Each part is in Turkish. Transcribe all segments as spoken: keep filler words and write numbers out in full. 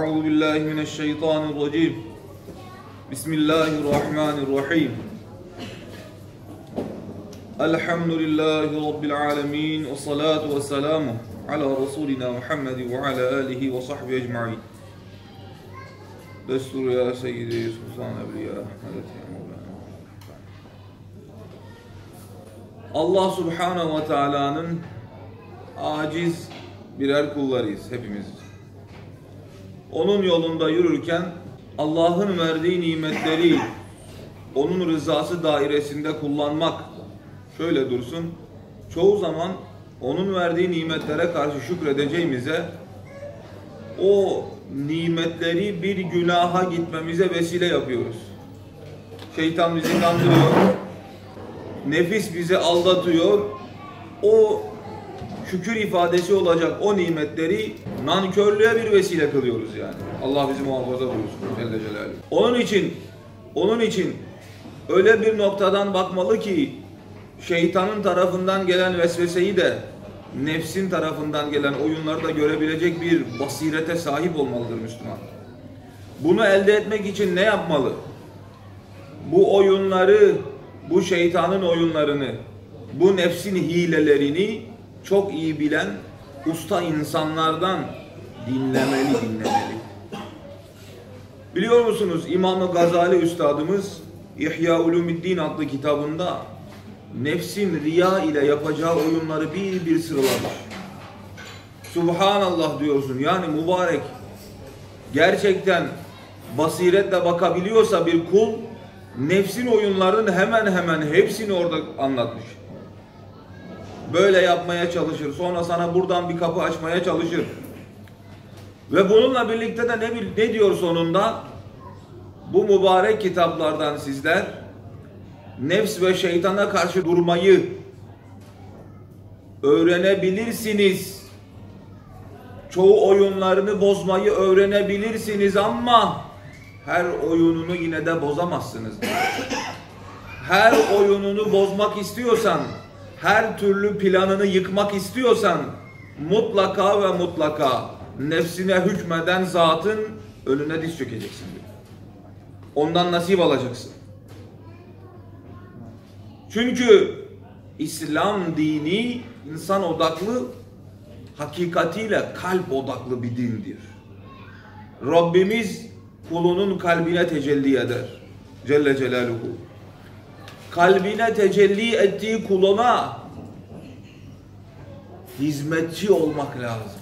أعوذ بالله من الشيطان الرجيم بسم الله الرحمن الرحيم الحمد لله رب العالمين والصلاة والسلام على رسولنا محمد وعلى آله وصحبه أجمعين دستور يا سيدي سلطان أولياء أحمد يا مولانا. Allah Subhanahu ve Teala'nın aciz birer kullarıyız hepimiz. Onun yolunda yürürken Allah'ın verdiği nimetleri onun rızası dairesinde kullanmak şöyle dursun. Çoğu zaman onun verdiği nimetlere karşı şükredeceğimize o nimetleri bir günaha gitmemize vesile yapıyoruz. Şeytan bizi kandırıyor. Nefis bizi aldatıyor. O şükür ifadesi olacak o nimetleri nankörlüğe bir vesile kılıyoruz yani. Allah bizi muhafaza buyursun Celle Celaluhu. Onun için onun için öyle bir noktadan bakmalı ki şeytanın tarafından gelen vesveseyi de nefsin tarafından gelen oyunları da görebilecek bir basirete sahip olmalıdır Müslüman. Bunu elde etmek için ne yapmalı? Bu oyunları, bu şeytanın oyunlarını, bu nefsin hilelerini çok iyi bilen usta insanlardan dinlemeli, dinlemeli. Biliyor musunuz İmam-ı Gazali Üstadımız İhya Ulumuddin adlı kitabında nefsin riya ile yapacağı oyunları bir bir sıralamış. Subhanallah diyorsun yani mübarek. Gerçekten basiretle bakabiliyorsa bir kul nefsin oyunlarının hemen hemen hepsini orada anlatmış. Böyle yapmaya çalışır. Sonra sana buradan bir kapı açmaya çalışır. Ve bununla birlikte de ne, ne diyor sonunda? Bu mübarek kitaplardan sizler nefs ve şeytana karşı durmayı öğrenebilirsiniz. Çoğu oyunlarını bozmayı öğrenebilirsiniz ama her oyununu yine de bozamazsınız. Her oyununu bozmak istiyorsan, her türlü planını yıkmak istiyorsan mutlaka ve mutlaka nefsine hükmeden zatın önüne diz çökeceksin diyor. Ondan nasip alacaksın. Çünkü İslam dini insan odaklı, hakikatiyle kalp odaklı bir dindir. Rabbimiz kulunun kalbine tecelli eder. Celle Celaluhu. Kalbine tecelli ettiği kuluna hizmetçi olmak lazım.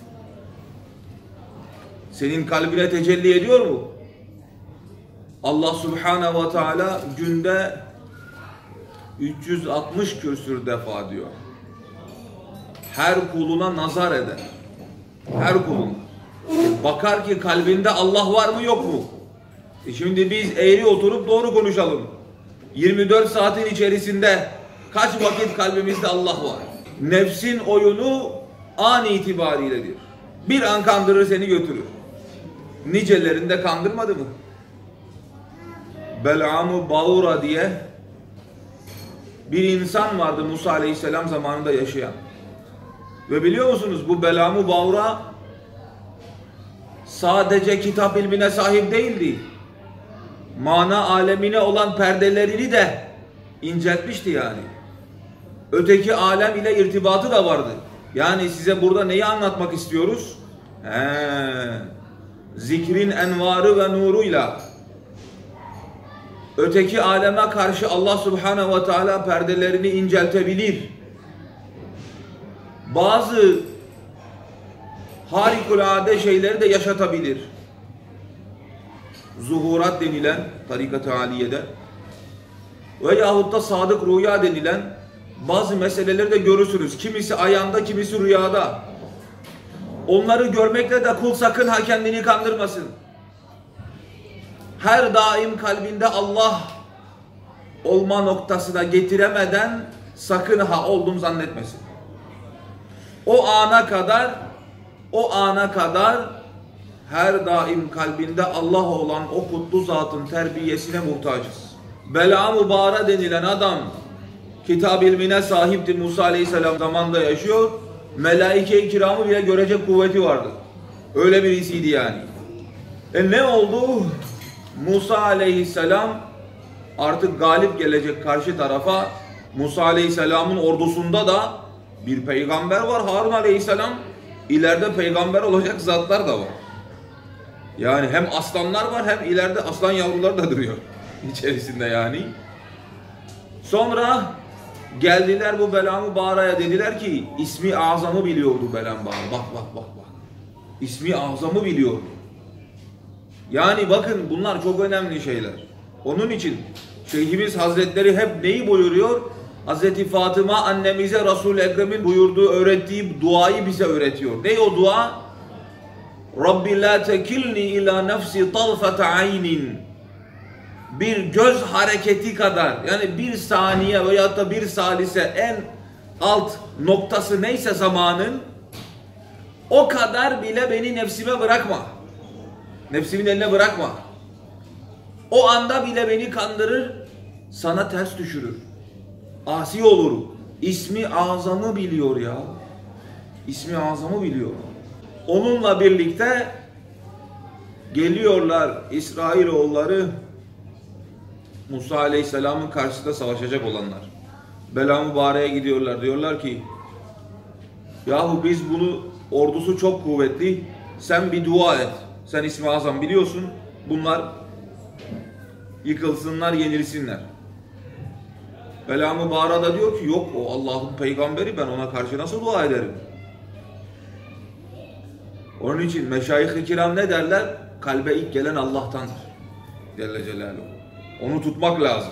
Senin kalbine tecelli ediyor mu? Allah Subhanahu ve Teala günde üç yüz altmış küsür defa diyor. Her kuluna nazar eder. Her kuluna. Bakar ki kalbinde Allah var mı yok mu? E şimdi biz eğri oturup doğru konuşalım. yirmi dört saatin içerisinde kaç vakit kalbimizde Allah var? Nefsin oyunu an itibariyledir. Bir an kandırır seni götürür. Nicelerinde kandırmadı mı? Belam-ı Bağura diye bir insan vardı Musa Aleyhisselam zamanında yaşayan. Ve biliyor musunuz bu Belam-ı Bağura sadece kitap ilmine sahip değildi. Mana alemine olan perdelerini de inceltmişti yani. Öteki alem ile irtibatı da vardı. Yani size burada neyi anlatmak istiyoruz? He, zikrin envarı ve nuruyla öteki aleme karşı Allah Subhanahu ve Teala perdelerini inceltebilir. Bazı harikulade şeyleri de yaşatabilir. Zuhurat denilen tarikat-ı aliyede veyahut da sadık rüya denilen bazı meseleleri de görürsünüz. Kimisi ayağında, kimisi rüyada. Onları görmekle de kul sakın ha kendini kandırmasın. Her daim kalbinde Allah olma noktasına getiremeden sakın ha oldum zannetmesin. O ana kadar o ana kadar her daim kalbinde Allah olan o kutlu zatın terbiyesine muhtacız. Belam-ı Bağra denilen adam kitap ilmine sahipti. Musa Aleyhisselam zamanında yaşıyor. Melaike-i kiramı bile görecek kuvveti vardı. Öyle birisiydi yani. E ne oldu? Musa aleyhisselam artık galip gelecek karşı tarafa. Musa aleyhisselamın ordusunda da bir peygamber var, Harun aleyhisselam. İleride peygamber olacak zatlar da var. Yani hem aslanlar var hem ileride aslan yavruları da duruyor içerisinde yani. Sonra geldiler bu Belam-ı Bağra'ya, dediler ki ismi azamı biliyordu Belam Bağra. Bak bak bak bak. İsmi azamı biliyordu. Yani bakın bunlar çok önemli şeyler. Onun için Şeyhimiz Hazretleri hep neyi buyuruyor? Hazreti Fatıma annemize Resul-i Ekrem'in buyurduğu, öğrettiği duayı bize öğretiyor. Ne o dua? Rabbi la tekilni ila nefsi tarfete aynin. Bir göz hareketi kadar, yani bir saniye veya da bir salise, en alt noktası neyse zamanın, o kadar bile beni nefsime bırakma. Nefsimin eline bırakma. O anda bile beni kandırır, sana ters düşürür. Asi olurum. İsmi azamı biliyor ya. İsmi azamı biliyor. Onunla birlikte geliyorlar İsrailoğulları, Musa Aleyhisselam'ın karşısında savaşacak olanlar. Belam-ı Bağra'ya gidiyorlar. Diyorlar ki yahu biz bunu, ordusu çok kuvvetli, sen bir dua et. Sen İsmi Azam biliyorsun. Bunlar yıkılsınlar, yenilsinler. Belam-ı Bağra da diyor ki yok, o Allah'ın peygamberi, ben ona karşı nasıl dua ederim? Onun için meşayih-i kiram ne derler? Kalbe ilk gelen Allah'tandır Celle Celaluhu. Onu tutmak lazım.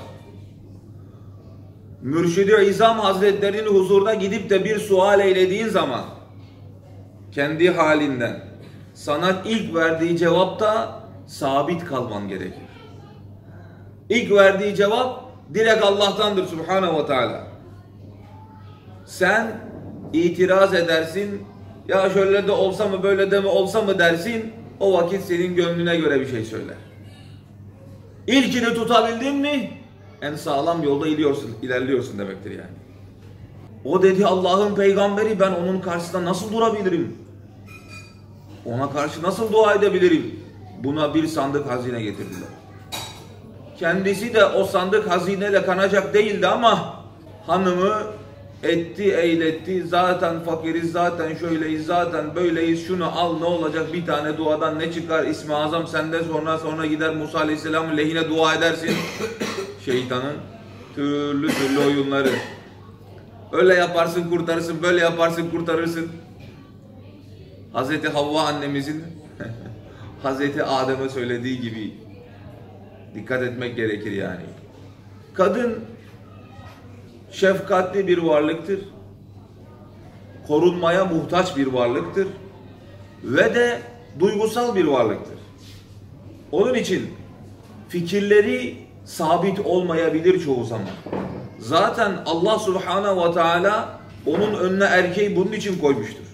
Mürşid-i İzam Hazretlerinin huzuruna gidip de bir sual eylediğin zaman kendi halinden sana ilk verdiği cevapta sabit kalman gerekir. İlk verdiği cevap direkt Allah'tandır Subhanahu ve Teala. Sen itiraz edersin, ya şöyle de olsa mı, böyle de mi olsa mı dersin, o vakit senin gönlüne göre bir şey söyler. İlkini tutabildin mi en sağlam yolda ilerliyorsun, ilerliyorsun demektir yani. O dedi Allah'ın peygamberi, ben onun karşısında nasıl durabilirim? Ona karşı nasıl dua edebilirim? Buna bir sandık hazine getirdiler. Kendisi de o sandık hazineyle kanacak değildi ama hanımı etti, eyletti. Zaten fakiriz, zaten şöyleyiz, zaten böyleyiz. Şunu al, ne olacak, bir tane duadan ne çıkar? İsmi Azam sende, sonra sonra gider Musa Aleyhisselam'ın lehine dua edersin. Şeytanın türlü türlü oyunları. Öyle yaparsın kurtarırsın, böyle yaparsın kurtarırsın. Hazreti Havva annemizin Hazreti Adem'e söylediği gibi dikkat etmek gerekir yani. Kadın şefkatli bir varlıktır. Korunmaya muhtaç bir varlıktır. Ve de duygusal bir varlıktır. Onun için fikirleri sabit olmayabilir çoğu zaman. Zaten Allah Subhanahu ve Teala onun önüne erkeği bunun için koymuştur.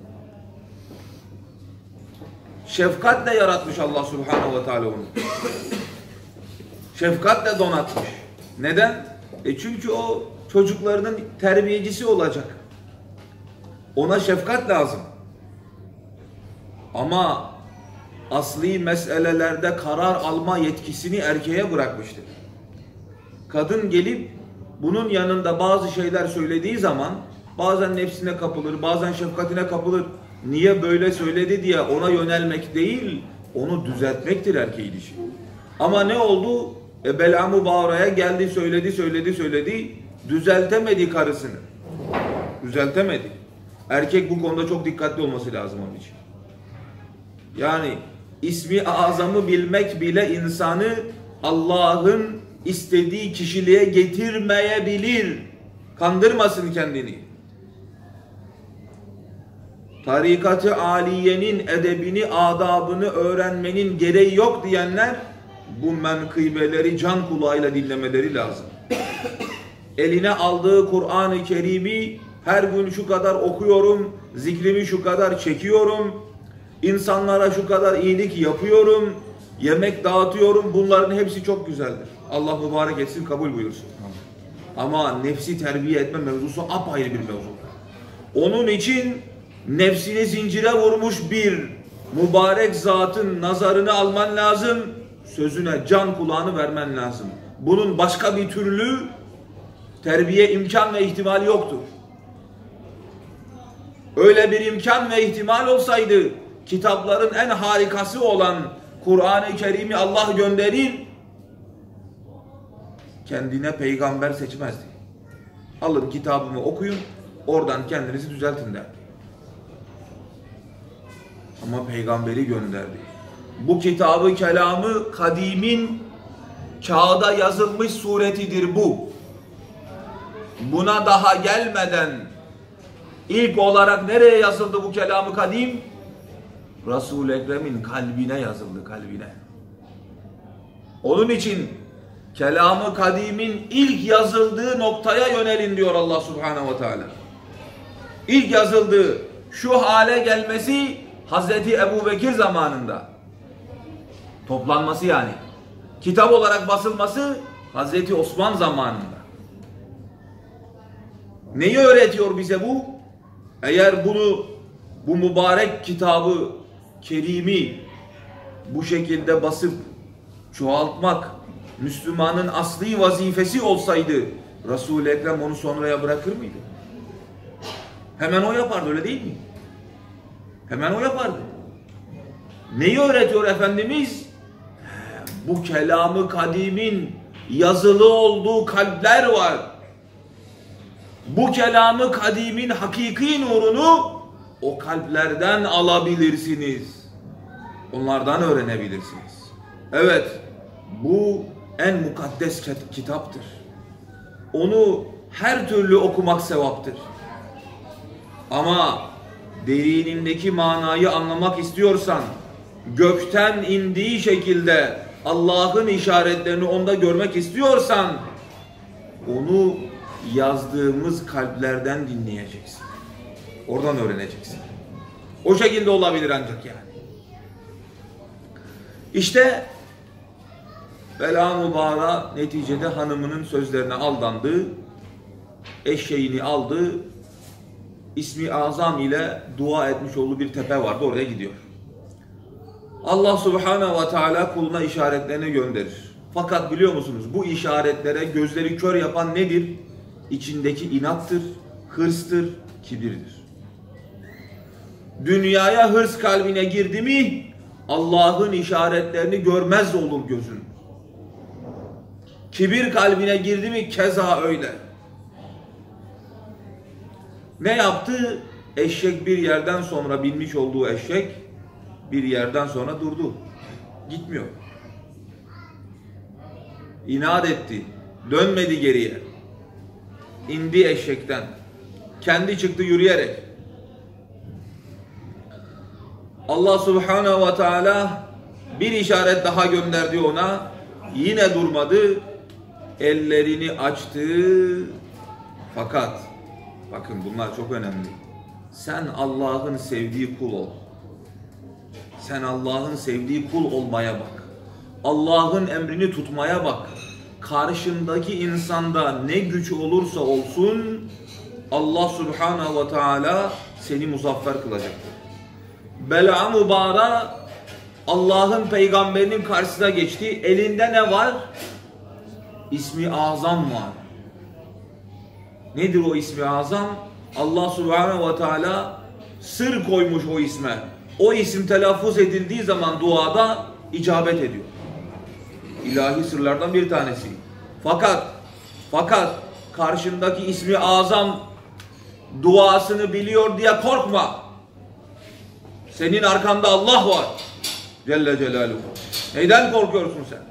Şefkatle yaratmış Allah Subhanahu ve Teala onu. Şefkatle donatmış. Neden? E çünkü o çocuklarının terbiyecisi olacak. Ona şefkat lazım. Ama asli meselelerde karar alma yetkisini erkeğe bırakmıştır. Kadın gelip bunun yanında bazı şeyler söylediği zaman bazen nefsine kapılır, bazen şefkatine kapılır. Niye böyle söyledi diye ona yönelmek değil, onu düzeltmektir erkeğin işi. Ama ne oldu? E Belam-ı Bağra'ya geldi, söyledi, söyledi, söyledi. Düzeltemedi karısını. Düzeltemedi. Erkek bu konuda çok dikkatli olması lazım onun için. Yani ismi azamı bilmek bile insanı Allah'ın istediği kişiliğe getirmeyebilir. Kandırmasın kendini. Tarikat-ı aliyenin edebini, adabını öğrenmenin gereği yok diyenler bu menkıbeleri can kulağıyla dinlemeleri lazım. Eline aldığı Kur'an-ı Kerim'i her gün şu kadar okuyorum, zikrimi şu kadar çekiyorum, insanlara şu kadar iyilik yapıyorum, yemek dağıtıyorum, bunların hepsi çok güzeldir. Allah mübarek etsin, kabul buyursun. Ama nefsi terbiye etme mevzusu apayrı bir mevzu. Onun için nefsini zincire vurmuş bir mübarek zatın nazarını alman lazım, sözüne can kulağını vermen lazım. Bunun başka bir türlü terbiye imkan ve ihtimali yoktur. Öyle bir imkan ve ihtimal olsaydı kitapların en harikası olan Kur'an-ı Kerim'i Allah gönderir, kendine peygamber seçmezdi. Alın kitabımı okuyun, oradan kendinizi düzeltin der. Ama peygamberi gönderdi. Bu kitabı kelamı kadimin kağıda yazılmış suretidir bu. Buna daha gelmeden ilk olarak nereye yazıldı bu kelamı kadim? Resul-i Ekrem'in kalbine yazıldı, kalbine. Onun için kelamı kadimin ilk yazıldığı noktaya yönelin diyor Allah Subhanahu ve Teala. İlk yazıldığı, şu hale gelmesi Hazreti Ebu Bekir zamanında. Toplanması yani. Kitap olarak basılması Hazreti Osman zamanında. Neyi öğretiyor bize bu? Eğer bunu, bu mübarek kitabı, kerimi bu şekilde basıp çoğaltmak Müslümanın asli vazifesi olsaydı Resul-i Ekrem onu sonraya bırakır mıydı? Hemen o yapardı, öyle değil mi? Hemen o yapardı. Neyi öğretiyor Efendimiz? Bu kelamı kadimin yazılı olduğu kalpler var. Bu kelamı kadimin hakiki nurunu o kalplerden alabilirsiniz. Onlardan öğrenebilirsiniz. Evet, bu en mukaddes kitaptır. Onu her türlü okumak sevaptır. Ama derinindeki manayı anlamak istiyorsan, gökten indiği şekilde Allah'ın işaretlerini onda görmek istiyorsan, onu yazdığımız kalplerden dinleyeceksin. Oradan öğreneceksin. O şekilde olabilir ancak yani. İşte Bela Mübara neticede hanımının sözlerine aldandı, eşeğini aldı, İsmi Azam ile dua etmiş olduğu bir tepe vardı, oraya gidiyor. Allah Subhanahu ve Teala kuluna işaretlerini gönderir. Fakat biliyor musunuz, bu işaretlere gözleri kör yapan nedir? İçindeki inattır, hırstır, kibirdir. Dünyaya hırs kalbine girdi mi Allah'ın işaretlerini görmez olur gözün. Kibir kalbine girdi mi keza öyle. Ne yaptı? Eşek bir yerden sonra, binmiş olduğu eşek bir yerden sonra durdu. Gitmiyor. İnat etti. Dönmedi geriye. İndi eşekten. Kendi çıktı yürüyerek. Allah Subhanahu ve Teala bir işaret daha gönderdi ona. Yine durmadı. Ellerini açtı. Fakat bakın bunlar çok önemli. Sen Allah'ın sevdiği kul ol. Sen Allah'ın sevdiği kul olmaya bak. Allah'ın emrini tutmaya bak. Karşındaki insanda ne güç olursa olsun Allah Subhanahu ve Teala seni muzaffer kılacaktır. Bela Mübara Allah'ın peygamberinin karşısına geçti. Elinde ne var? İsmi Azam var. Nedir o ismi azam? Allah Subhanahu ve Teala sır koymuş o isme. O isim telaffuz edildiği zaman duada icabet ediyor. İlahi sırlardan bir tanesi. Fakat fakat karşındaki ismi azam duasını biliyor diye korkma. Senin arkanda Allah var. Celle Celaluhu. Neyden korkuyorsun sen?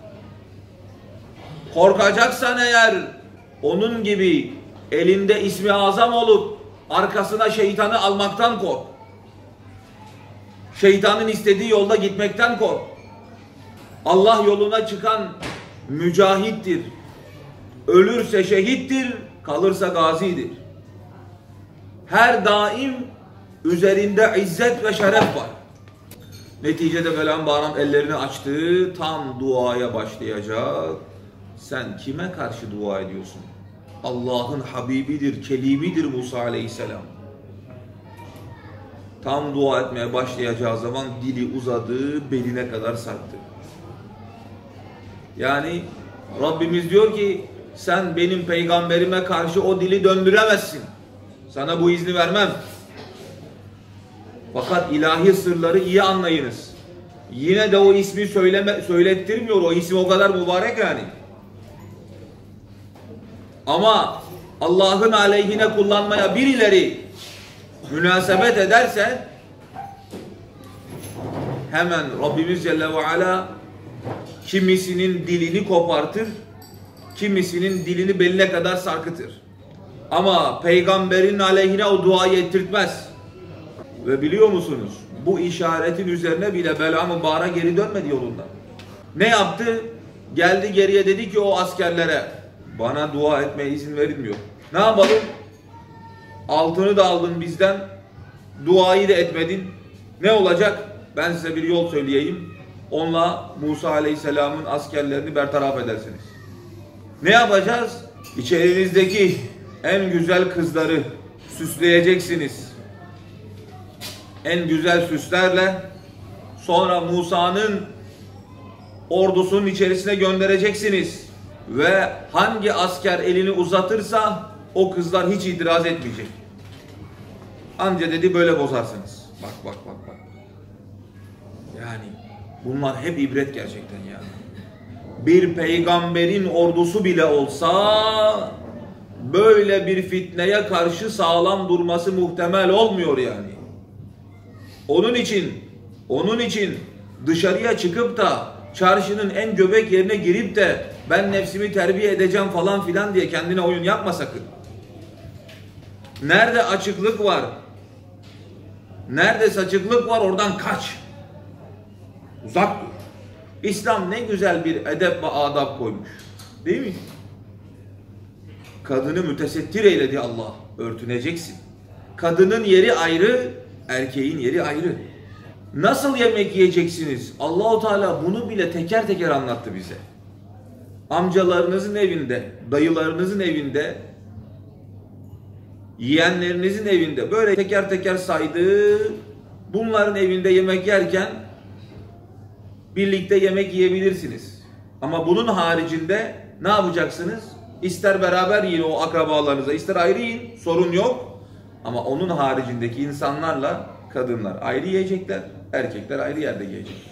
Korkacaksan eğer onun gibi elinde ismi azam olup arkasına şeytanı almaktan kork. Şeytanın istediği yolda gitmekten kork. Allah yoluna çıkan mücahittir. Ölürse şehittir, kalırsa gazidir. Her daim üzerinde izzet ve şeref var. Neticede Bela Mübara ellerini açtı, tam duaya başlayacak. Sen kime karşı dua ediyorsun? Allah'ın Habibidir, kelimidir Musa Aleyhisselam. Tam dua etmeye başlayacağı zaman dili uzadı, beline kadar sarktı. Yani Rabbimiz diyor ki sen benim peygamberime karşı o dili döndüremezsin. Sana bu izni vermem. Fakat ilahi sırları iyi anlayınız. Yine de o ismi söyleme, söylettirmiyor. O isim o kadar mübarek yani. Ama Allah'ın aleyhine kullanmaya birileri münasebet ederse hemen Rabbimiz Celle ve Ala kimisinin dilini kopartır, kimisinin dilini beline kadar sarkıtır. Ama peygamberin aleyhine o duayı ettirtmez. Ve biliyor musunuz? Bu işaretin üzerine bile Bela Mübara geri dönmedi yolundan. Ne yaptı? Geldi geriye dedi ki o askerlere bana dua etmeye izin verilmiyor. Ne yapalım? Altını da aldın bizden, duayı da etmedin. Ne olacak? Ben size bir yol söyleyeyim. Onunla Musa Aleyhisselam'ın askerlerini bertaraf edersiniz. Ne yapacağız? İçerinizdeki en güzel kızları süsleyeceksiniz. En güzel süslerle sonra Musa'nın ordusunun içerisine göndereceksiniz. Ve hangi asker elini uzatırsa o kızlar hiç itiraz etmeyecek. Anca dedi böyle bozarsınız. Bak bak bak bak. Yani bunlar hep ibret gerçekten ya. Bir peygamberin ordusu bile olsa böyle bir fitneye karşı sağlam durması muhtemel olmuyor yani. Onun için, onun için dışarıya çıkıp da çarşının en göbek yerine girip de ben nefsimi terbiye edeceğim falan filan diye kendine oyun yapma sakın. Nerede açıklık var, nerede saçıklık var oradan kaç. Uzak dur. İslam ne güzel bir edep ve adab koymuş. Değil mi? Kadını mütesettir eyledi Allah. Örtüneceksin. Kadının yeri ayrı, erkeğin yeri ayrı. Nasıl yemek yiyeceksiniz? Allahu Teala bunu bile teker teker anlattı bize. Amcalarınızın evinde, dayılarınızın evinde, yeğenlerinizin evinde böyle teker teker saydı. Bunların evinde yemek yerken birlikte yemek yiyebilirsiniz. Ama bunun haricinde ne yapacaksınız? İster beraber yiyin o akrabalarınıza, ister ayrı yiyin, sorun yok. Ama onun haricindeki insanlarla kadınlar ayrı yiyecekler, erkekler ayrı yerde yiyecekler.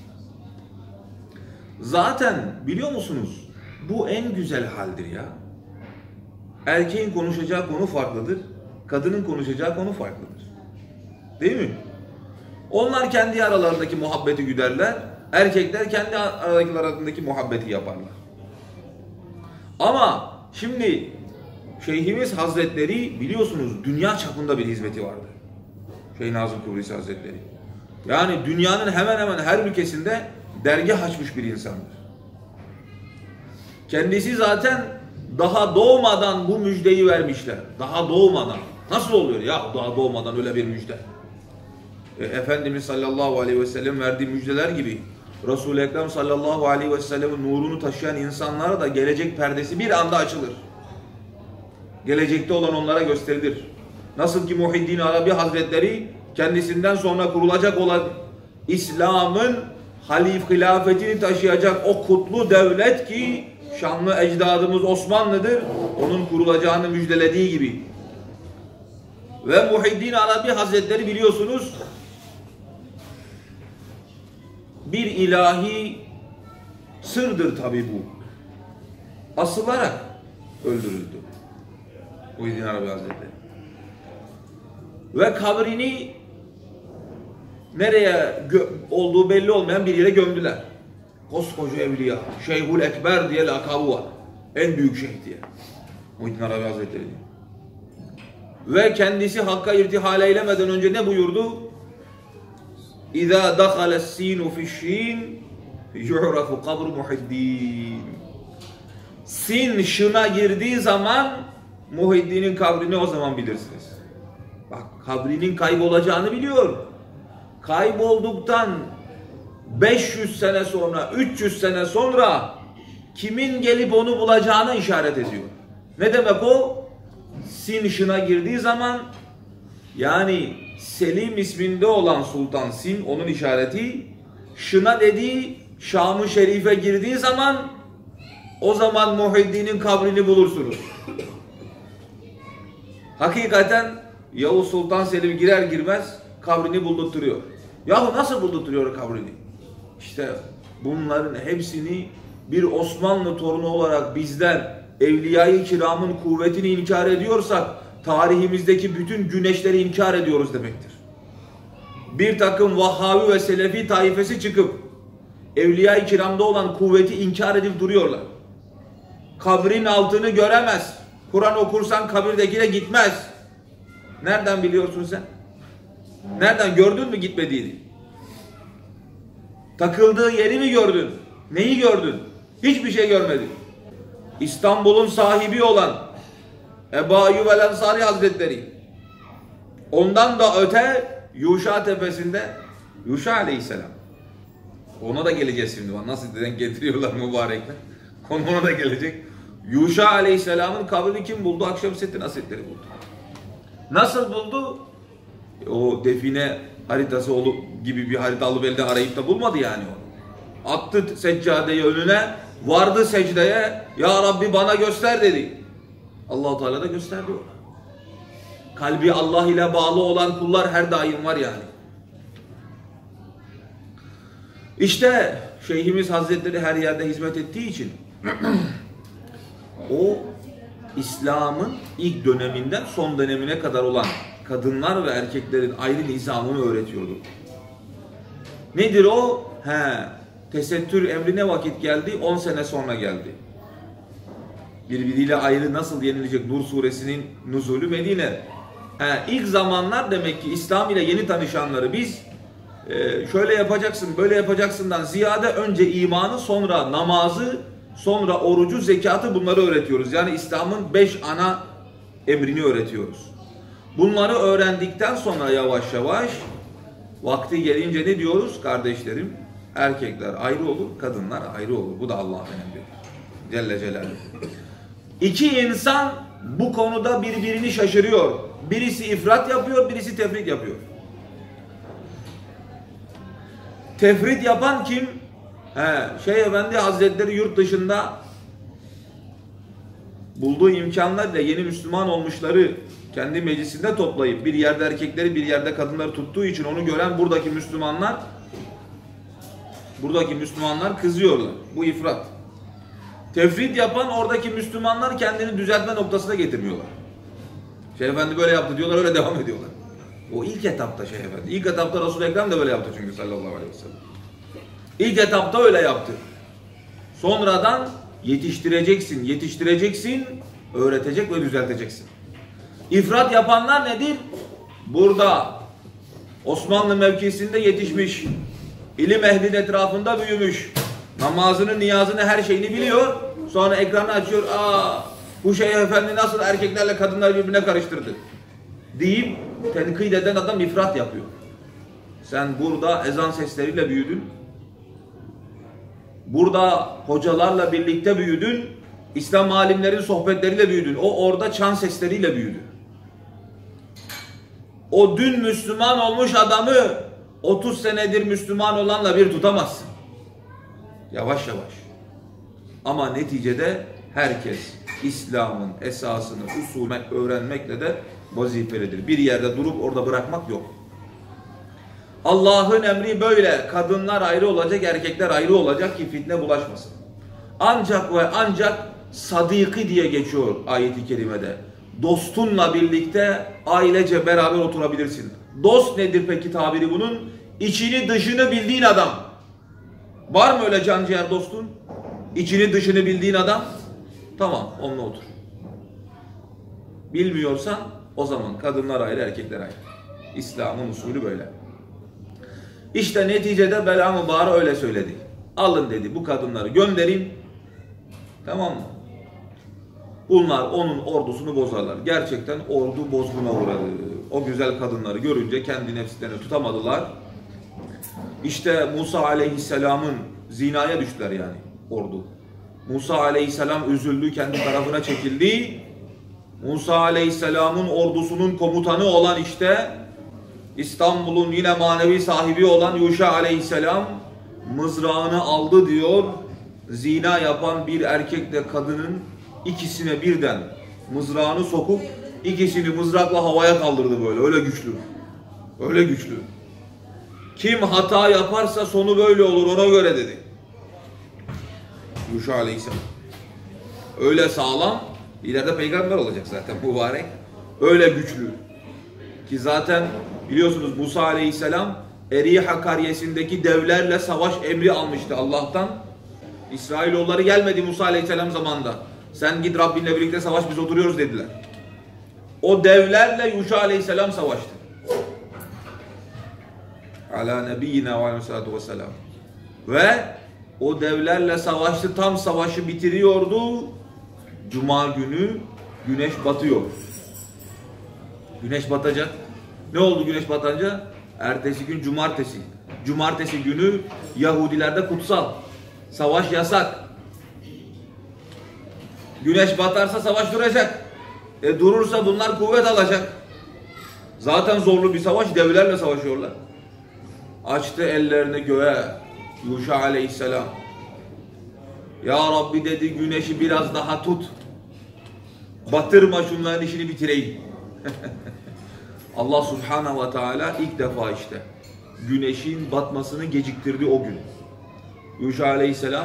Zaten biliyor musunuz? Bu en güzel haldir ya. Erkeğin konuşacağı konu farklıdır, kadının konuşacağı konu farklıdır. Değil mi? Onlar kendi aralarındaki muhabbeti güderler, erkekler kendi aralarındaki muhabbeti yaparlar. Ama şimdi Şeyhimiz Hazretleri biliyorsunuz dünya çapında bir hizmeti vardı. Şeyh Nazım Kıbrıs Hazretleri. Yani dünyanın hemen hemen her ülkesinde dergah açmış bir insandır. Kendisi zaten daha doğmadan bu müjdeyi vermişler. Daha doğmadan. Nasıl oluyor ya daha doğmadan öyle bir müjde? E, Efendimiz sallallahu aleyhi ve sellem verdiği müjdeler gibi Resul-i Ekrem sallallahu aleyhi ve sellem'in nurunu taşıyan insanlara da gelecek perdesi bir anda açılır. Gelecekte olan onlara gösterilir. Nasıl ki Muhiddin Arabi Hazretleri kendisinden sonra kurulacak olan İslam'ın halif hilafetini taşıyacak o kutlu devlet ki şanlı ecdadımız Osmanlı'dır, onun kurulacağını müjdelediği gibi. Ve Muhiddin Arabi Hazretleri biliyorsunuz bir ilahi sırdır tabi bu. Asılarak öldürüldü Muhiddin Arabi Hazretleri. Ve kabrini nereye olduğu belli olmayan bir yere gömdüler. Koskoca evliya, Şeyhül Ekber diye lakabı var. En büyük şeyh diye. Muhiddin Arabi Hazretleri. Ve kendisi Hakk'a irtihal eylemeden önce ne buyurdu? İzâ dakhalessînu fişşîn yu'rafu kabr Muhiddin. Sin şına girdiği zaman Muhiddin'in kabrini o zaman bilirsiniz. Bak kabrinin kaybolacağını biliyor. Kaybolduktan beş yüz sene sonra, üç yüz sene sonra kimin gelip onu bulacağına işaret ediyor. Ne demek o? Sin şına girdiği zaman yani Selim isminde olan Sultan Sim, onun işareti, şına dediği Şam-ı Şerif'e girdiği zaman o zaman Muhiddin'in kabrini bulursunuz. Hakikaten Yavuz Sultan Selim girer girmez kabrini buldurturuyor. Yahu nasıl buldurturuyor kabrini? İşte bunların hepsini bir Osmanlı torunu olarak bizler Evliya-i Kiram'ın kuvvetini inkar ediyorsak tarihimizdeki bütün güneşleri inkar ediyoruz demektir. Bir takım Vahhabi ve Selefi taifesi çıkıp Evliya-i Kiram'da olan kuvveti inkar edip duruyorlar. Kabrin altını göremez. Kur'an okursan kabirdekine gitmez. Nereden biliyorsun sen? Nereden gördün mü gitmediğini? Takıldığı yeri mi gördün? Neyi gördün? Hiçbir şey görmedin. İstanbul'un sahibi olan Ebu Ayyub el-Ensari Hazretleri, ondan da öte Yuşa tepesinde Yuşa aleyhisselam. Ona da geleceğiz şimdi. Nasıl denk getiriyorlar mübarekler. Ona da gelecek. Yuşa aleyhisselamın kabrini kim buldu? Akşemseddin Hazretleri buldu. Nasıl buldu? O define haritası gibi bir harita alıp elde arayıp da bulmadı yani onu. Attı seccadeyi önüne, vardı secdeye, ya Rabbi bana göster dedi. Allah-u Teala da gösterdi ona. Kalbi Allah ile bağlı olan kullar her daim var yani. İşte Şeyhimiz Hazretleri her yerde hizmet ettiği için o İslam'ın ilk döneminden son dönemine kadar olan kadınlar ve erkeklerin ayrı nizamını öğretiyordu. Nedir o? He, tesettür emrine vakit geldi, on sene sonra geldi. Birbiriyle ayrı nasıl yenilecek? Nur suresinin nuzulü Medine. He, ilk zamanlar demek ki İslam ile yeni tanışanları biz e, şöyle yapacaksın, böyle yapacaksından ziyade önce imanı, sonra namazı, sonra orucu, zekatı bunları öğretiyoruz. Yani İslam'ın beş ana emrini öğretiyoruz. Bunları öğrendikten sonra yavaş yavaş vakti gelince ne diyoruz kardeşlerim? Erkekler ayrı olur, kadınlar ayrı olur. Bu da Allah'ın emri. Celle Celaluhu. İki insan bu konuda birbirini şaşırıyor. Birisi ifrat yapıyor, birisi tefrit yapıyor. Tefrit yapan kim? He, Şeyh Efendi Hazretleri yurt dışında bulduğu imkanlarla yeni Müslüman olmuşları kendi meclisinde toplayıp bir yerde erkekleri bir yerde kadınları tuttuğu için onu gören buradaki Müslümanlar buradaki Müslümanlar kızıyorlar. Bu ifrat. Tefrit yapan oradaki Müslümanlar kendini düzeltme noktasına getirmiyorlar. Şeyh Efendi böyle yaptı diyorlar, öyle devam ediyorlar. O ilk etapta Şeyh Efendi. İlk etapta Resul-i Ekrem de böyle yaptı çünkü sallallahu aleyhi ve sellem. İlk etapta öyle yaptı. Sonradan yetiştireceksin, yetiştireceksin, öğretecek ve düzelteceksin. İfrat yapanlar nedir? Burada Osmanlı mevkisinde yetişmiş, ilim ehlinin etrafında büyümüş, namazını, niyazını, her şeyini biliyor. Sonra ekranı açıyor, aa bu Şeyh Efendi nasıl erkeklerle kadınları birbirine karıştırdı deyip tenkit eden adam ifrat yapıyor. Sen burada ezan sesleriyle büyüdün. Burada hocalarla birlikte büyüdün. İslam alimlerin sohbetleriyle büyüdün. O orada çan sesleriyle büyüdü. O dün Müslüman olmuş adamı otuz senedir Müslüman olanla bir tutamazsın. Yavaş yavaş. Ama neticede herkes İslam'ın esasını, usulünü öğrenmekle de vazifelidir. Bir yerde durup orada bırakmak yok. Allah'ın emri böyle. Kadınlar ayrı olacak, erkekler ayrı olacak ki fitne bulaşmasın. Ancak ve ancak sadiki diye geçiyor ayet-i kerimede. Dostunla birlikte ailece beraber oturabilirsin. Dost nedir peki tabiri bunun? İçini dışını bildiğin adam. Var mı öyle canciğer dostun? İçini dışını bildiğin adam? Tamam, onunla otur. Bilmiyorsan o zaman kadınlar ayrı, erkekler ayrı. İslam'ın usulü böyle. İşte neticede Bela Mübarek öyle söyledi. Alın dedi, bu kadınları gönderin. Tamam mı? Bunlar onun ordusunu bozarlar. Gerçekten ordu bozguna uğradı. O güzel kadınları görünce kendi nefslerini tutamadılar. İşte Musa Aleyhisselam'ın zinaya düştüler yani ordu. Musa Aleyhisselam üzüldü, kendi tarafına çekildi. Musa Aleyhisselam'ın ordusunun komutanı olan işte İstanbul'un yine manevi sahibi olan Yuşa aleyhisselam mızrağını aldı diyor. Zina yapan bir erkekle kadının ikisine birden mızrağını sokup ikisini mızrakla havaya kaldırdı böyle. Öyle güçlü. Öyle güçlü. Kim hata yaparsa sonu böyle olur ona göre dedi. Yuşa aleyhisselam. Öyle sağlam, ileride peygamber olacak zaten mübarek. Öyle güçlü. Ki zaten biliyorsunuz Musa aleyhisselam Eriha karyesindeki devlerle savaş emri almıştı Allah'tan. İsrailoğulları gelmedi Musa aleyhisselam zamanında. Sen git Rabbinle birlikte savaş, biz oturuyoruz dediler. O devlerle Yuşa aleyhisselam savaştı. Ala nebiyyina ve aleyhissalatu vesselam. Ve o devlerle savaştı, tam savaşı bitiriyordu. Cuma günü güneş batıyor. Güneş batacak. Ne oldu güneş batınca? Ertesi gün cumartesi. Cumartesi günü Yahudilerde kutsal. Savaş yasak. Güneş batarsa savaş duracak. E durursa bunlar kuvvet alacak. Zaten zorlu bir savaş, devlerle savaşıyorlar. Açtı ellerini göğe Yuşa aleyhisselam. Ya Rabbi dedi, güneşi biraz daha tut. Batırma, şunların işini bitireyim. Allah subhanahu ve teala ilk defa işte güneşin batmasını geciktirdi o gün. Yuşa aleyhisselam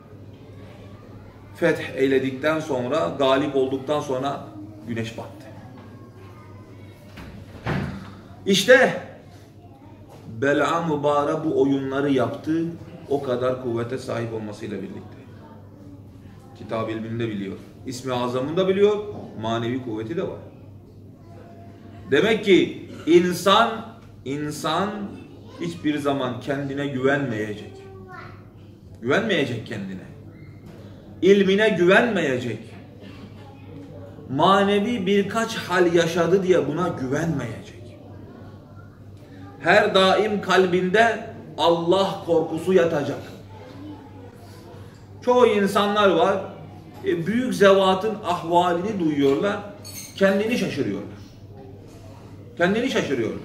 feth eyledikten sonra, galip olduktan sonra güneş battı. İşte Bel'am mübarek bu oyunları yaptı, o kadar kuvvete sahip olmasıyla birlikte. Kitab ilmini de biliyor. İsmi azamını da biliyor, manevi kuvveti de var. Demek ki insan, insan hiçbir zaman kendine güvenmeyecek. Güvenmeyecek kendine. İlmine güvenmeyecek. Manevi birkaç hal yaşadı diye buna güvenmeyecek. Her daim kalbinde Allah korkusu yatacak. Çoğu insanlar var, e, büyük zevatın ahvalini duyuyorlar, kendini şaşırıyorlar. Kendini şaşırıyorlar.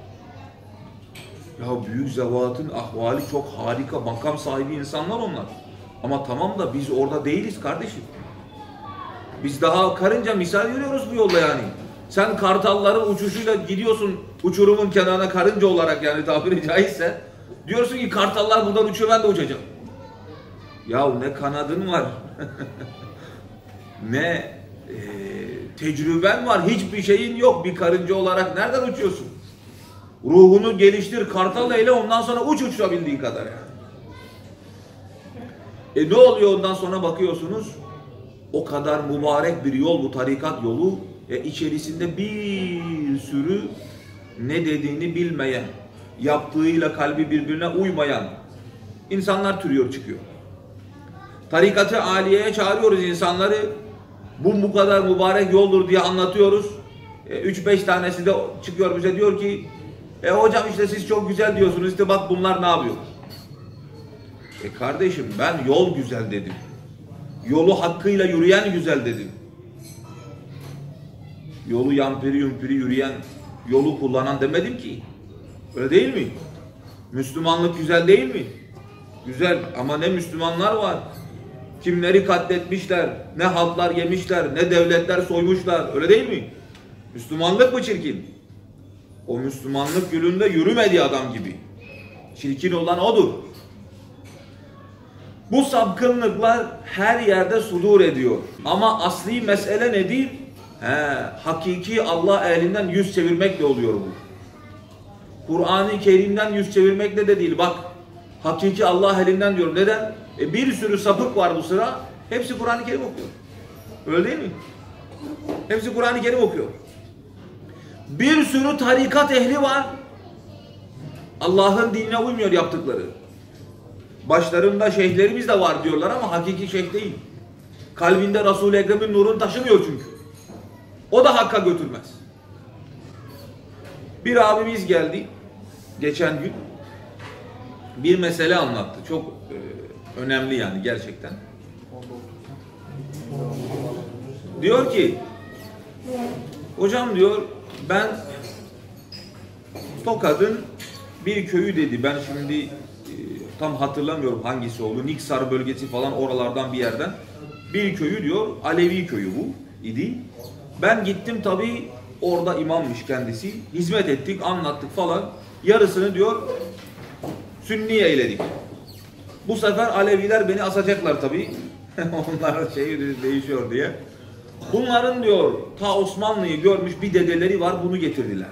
Ya büyük zevatın ahvali çok harika, makam sahibi insanlar onlar. Ama tamam da biz orada değiliz kardeşim. Biz daha karınca misal yürüyoruz bu yolda yani. Sen kartalların uçuşuyla gidiyorsun uçurumun kenarına karınca olarak, yani tabiri caizse. Diyorsun ki kartallar buradan uçuyor, ben de uçacağım. Ya ne kanadın var, ne e, tecrüben var, hiçbir şeyin yok. Bir karınca olarak nereden uçuyorsun? Ruhunu geliştir, kartal eyle, ondan sonra uç uçabildiğin kadar yani. E ne oluyor ondan sonra bakıyorsunuz? O kadar mübarek bir yol bu tarikat yolu. E içerisinde bir sürü ne dediğini bilmeyen, yaptığıyla kalbi birbirine uymayan insanlar türüyor çıkıyor. Tarikatı aliyeye çağırıyoruz insanları. Bu bu kadar mübarek yoldur diye anlatıyoruz. üç beş tanesi de çıkıyor bize, diyor ki e hocam işte siz çok güzel diyorsunuz, işte bak bunlar ne yapıyor? E kardeşim, ben yol güzel dedim. Yolu hakkıyla yürüyen güzel dedim. Yolu yampiri yumpiri yürüyen, yolu kullanan demedim ki. Öyle değil mi? Müslümanlık güzel değil mi? Güzel, ama ne Müslümanlar var. Kimleri katletmişler, ne halklar yemişler, ne devletler soymuşlar. Öyle değil mi? Müslümanlık mı çirkin? O Müslümanlık yolunda yürümedi adam gibi. Çirkin olan odur. Bu sapkınlıklar her yerde sudur ediyor. Ama asli mesele nedir? He, hakiki Allah elinden yüz çevirmekle oluyor bu. Kur'an-ı Kerim'den yüz çevirmekle de değil. Bak, hakiki Allah elinden diyorum. Neden? E bir sürü sapık var bu sıra. Hepsi Kur'an-ı Kerim okuyor. Öyle değil mi? Hepsi Kur'an-ı Kerim okuyor. Bir sürü tarikat ehli var. Allah'ın dinine uymuyor yaptıkları. Başlarında şeyhlerimiz de var diyorlar ama hakiki şeyh değil. Kalbinde Resul-i Ekrem'in nurunu taşımıyor çünkü. O da hakka götürmez. Bir abimiz geldi geçen gün. Bir mesele anlattı. Çok e, önemli yani gerçekten. Diyor ki, hocam diyor, ben Tokat'ın bir köyü dedi. Ben şimdi e, tam hatırlamıyorum hangisi oldu. Niksar bölgesi falan oralardan bir yerden. Bir köyü diyor. Alevi köyü bu idi. Ben gittim tabii, orada imammış kendisi. Hizmet ettik, anlattık falan. Yarısını diyor Sünni eyledik. Bu sefer Aleviler beni asacaklar tabii. Onların şeyi değişiyor diye. Bunların diyor ta Osmanlı'yı görmüş bir dedeleri var, bunu getirdiler.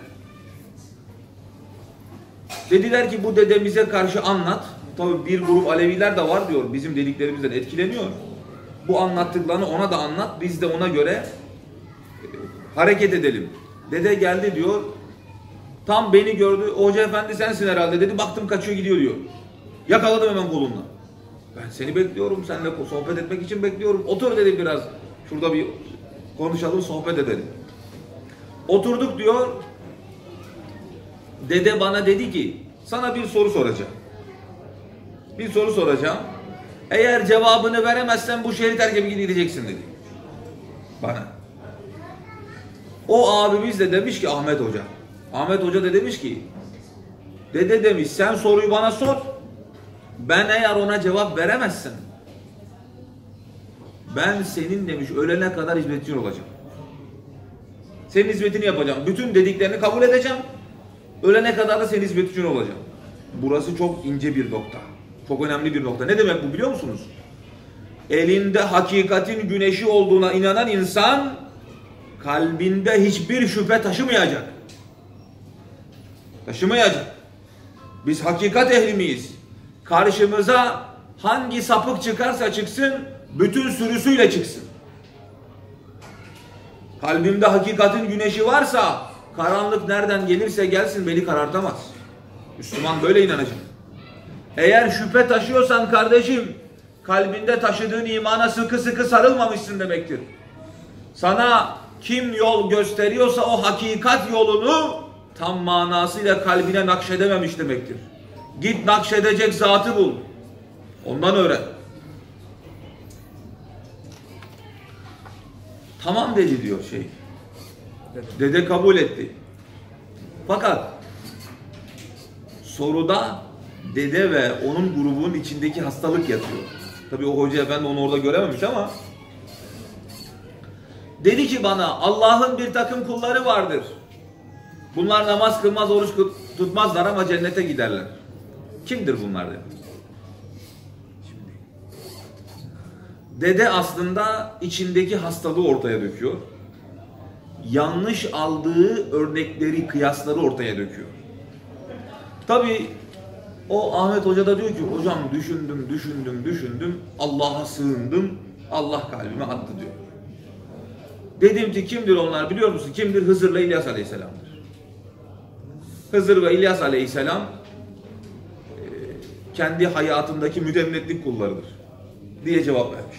Dediler ki bu dedemize karşı anlat. Tabii bir grup Aleviler de var diyor, bizim dediklerimizden etkileniyor. Bu anlattıklarını ona da anlat, biz de ona göre e, hareket edelim. Dede geldi diyor. Tam beni gördü. Hoca efendi sensin herhalde dedi. Baktım kaçıyor gidiyor diyor. Yakaladım hemen kolundan. Ben seni bekliyorum. Seninle sohbet etmek için bekliyorum. Otur dedim biraz. Şurada bir konuşalım, sohbet edelim. Oturduk diyor. Dede bana dedi ki sana bir soru soracağım. Bir soru soracağım. Eğer cevabını veremezsen bu şehri terk edip gideceksin dedi. Bana. O abimiz de demiş ki Ahmet Hoca. Ahmet Hoca da demiş ki dede demiş sen soruyu bana sor. Ben eğer ona cevap veremezsem ben senin demiş ölene kadar hizmetçin olacağım. Senin hizmetini yapacağım. Bütün dediklerini kabul edeceğim. Ölene kadar da senin hizmetçin olacağım. Burası çok ince bir nokta. Çok önemli bir nokta. Ne demek bu biliyor musunuz? Elinde hakikatin güneşi olduğuna inanan insan kalbinde hiçbir şüphe taşımayacak. Taşımayacak. Biz hakikat ehli miyiz? Karşımıza hangi sapık çıkarsa çıksın, bütün sürüsüyle çıksın. Kalbimde hakikatin güneşi varsa, karanlık nereden gelirse gelsin beni karartamaz. Müslüman böyle inanacak. Eğer şüphe taşıyorsan kardeşim, kalbinde taşıdığın imana sıkı sıkı sarılmamışsın demektir. Sana kim yol gösteriyorsa o hakikat yolunu tam manasıyla kalbine nakşedememiş demektir. Git nakşedecek zatı bul. Ondan öğren. Tamam dedi diyor şey. Dede kabul etti. Fakat soruda dede ve onun grubunun içindeki hastalık yatıyor. Tabii o hoca efendi onu orada görememiş ama dedi ki bana Allah'ın bir takım kulları vardır. Bunlar namaz kılmaz, oruç tutmazlar ama cennete giderler. Kimdir bunlar dedi. Şimdi, dede aslında içindeki hastalığı ortaya döküyor. Yanlış aldığı örnekleri, kıyasları ortaya döküyor. Tabii o Ahmet Hoca da diyor ki hocam düşündüm, düşündüm, düşündüm. Allah'a sığındım. Allah kalbime attı diyor. Dedim ki kimdir onlar biliyor musun? Kimdir? Hızır'la İlyas Aleyhisselam'dır. Hızır ve İlyas Aleyhisselam kendi hayatındaki müdennetlik kullarıdır diye cevap vermiş.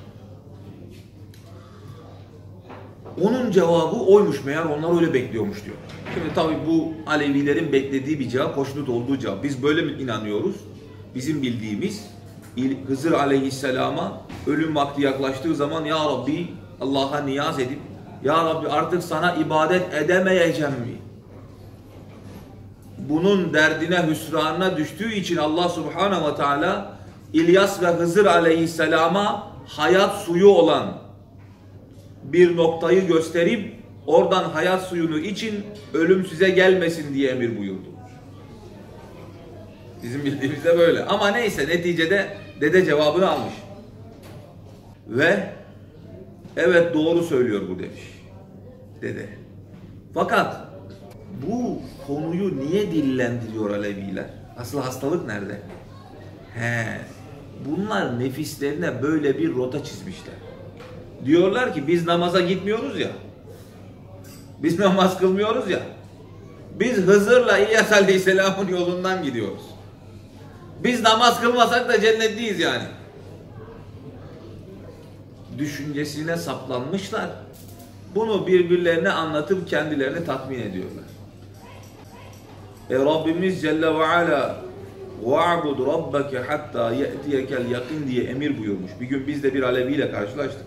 Onun cevabı oymuş meğer, onlar öyle bekliyormuş diyor. Şimdi tabii bu Alevilerin beklediği bir cevap, hoşnut olduğu cevap. Biz böyle mi inanıyoruz? Bizim bildiğimiz Hızır Aleyhisselam'a ölüm vakti yaklaştığı zaman ya Rabbi Allah'a niyaz edip ya Rabbi artık sana ibadet edemeyeceğim mi? Bunun derdine, hüsranına düştüğü için Allah Subhanahu ve Teala İlyas ve Hızır Aleyhisselam'a hayat suyu olan bir noktayı gösterip oradan hayat suyunu için ölüm size gelmesin diye emir buyurdu. Bizim bildiğimizde böyle. Ama neyse neticede dede cevabını almış. Ve evet doğru söylüyor bu demiş dede. Fakat bu konuyu niye dillendiriyor Aleviler? Asıl hastalık nerede? He, bunlar nefislerine böyle bir rota çizmişler. Diyorlar ki biz namaza gitmiyoruz ya. Biz namaz kılmıyoruz ya. Biz Hızır'la İlyas Aleyhisselam'ın yolundan gidiyoruz. Biz namaz kılmasak da cennetliyiz yani. Düşüncesine saplanmışlar. Bunu birbirlerine anlatıp kendilerini tatmin ediyorlar. E Rabbimiz Celle ve Ala وَاعْبُدْ رَبَّكَ حَتَّى يَأْتِيَكَ الْيَقِينَ diye emir buyurmuş. Bir gün biz de bir Alevi ile karşılaştık.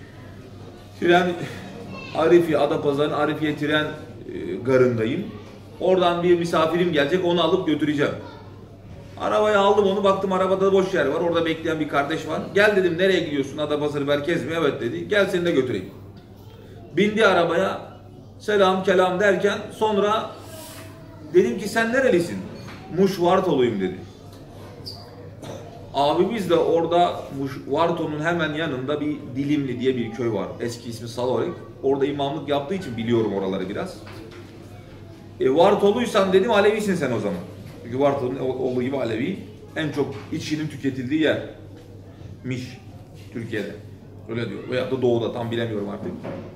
Tren Arifiye, Adapazarı'nın Arifiye tren e, garındayım. Oradan bir misafirim gelecek, onu alıp götüreceğim. Arabaya aldım onu, baktım arabada boş yer var. Orada bekleyen bir kardeş var. Gel dedim, nereye gidiyorsun? Adapazarı merkez mi? Evet dedi. Gel seni de götüreyim. Bindi arabaya. Selam kelam derken sonra dedim ki sen nerelisin? Muş Vartoluyum dedi. Abimiz de orada Muş Varto'nun hemen yanında bir Dilimli diye bir köy var. Eski ismi Salorik. Orada imamlık yaptığı için biliyorum oraları biraz. E, Vartoluysan dedim, Alevisin sen o zaman. Çünkü Vartolu'nun olduğu gibi Alevi en çok içkinin tüketildiği yermiş Türkiye'de. Öyle diyor. Veya da doğuda, tam bilemiyorum artık.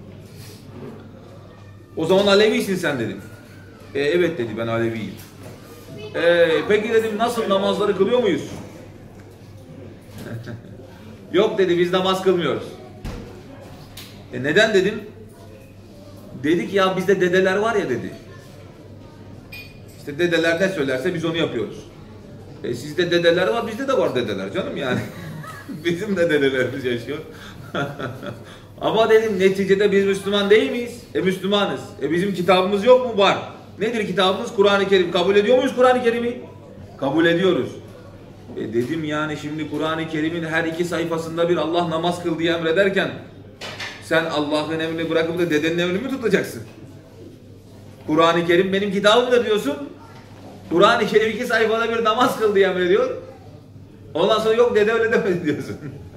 O zaman Alevisin sen dedim. E, evet dedi, ben Aleviyim. E, peki dedim, nasıl, namazları kılıyor muyuz? Yok dedi, biz namaz kılmıyoruz. E, neden dedim? Dedik ya, bizde dedeler var ya dedi. İşte dedeler ne söylerse biz onu yapıyoruz. E, sizde dedeler var, bizde de var dedeler canım yani. Bizim de dedelerimiz yaşıyor. Ama dedim, neticede biz Müslüman değil miyiz? E Müslümanız. E bizim kitabımız yok mu? Var. Nedir kitabımız? Kur'an-ı Kerim. Kabul ediyor muyuz Kur'an-ı Kerim'i? Kabul ediyoruz. E dedim yani şimdi Kur'an-ı Kerim'in her iki sayfasında bir Allah namaz kıl diye emrederken sen Allah'ın emrini bırakıp da dedenin emrini mi tutacaksın? Kur'an-ı Kerim benim kitabımdır diyorsun. Kur'an-ı Kerim iki sayfada bir namaz kıl diye emrediyor. Ondan sonra yok dede öyle demedi diyorsun.